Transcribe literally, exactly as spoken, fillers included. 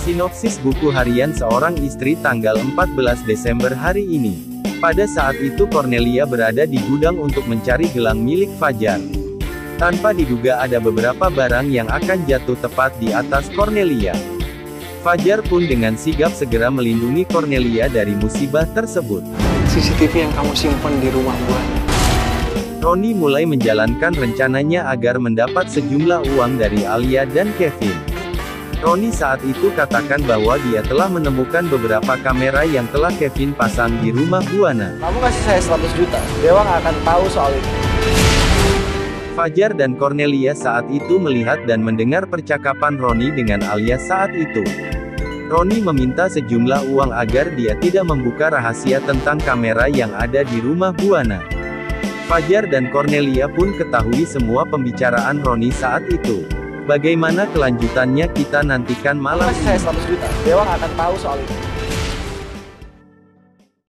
Sinopsis buku harian seorang istri tanggal empat belas Desember hari ini. Pada saat itu Cornelia berada di gudang untuk mencari gelang milik Fajar. Tanpa diduga ada beberapa barang yang akan jatuh tepat di atas Cornelia. Fajar pun dengan sigap segera melindungi Cornelia dari musibah tersebut. C C T V yang kamu simpan di rumah Buana. Roni mulai menjalankan rencananya agar mendapat sejumlah uang dari Alia dan Kevin. Roni saat itu katakan bahwa dia telah menemukan beberapa kamera yang telah Kevin pasang di rumah Buana. Kamu kasih saya seratus juta, Dewa nggak akan tahu soal itu. Fajar dan Cornelia saat itu melihat dan mendengar percakapan Roni dengan Alia saat itu. Roni meminta sejumlah uang agar dia tidak membuka rahasia tentang kamera yang ada di rumah Buana. Fajar dan Cornelia pun ketahui semua pembicaraan Roni saat itu. Bagaimana kelanjutannya kita nantikan malam ini. Kasih saya seratus juta, Dewa nggak akan tahu soal itu.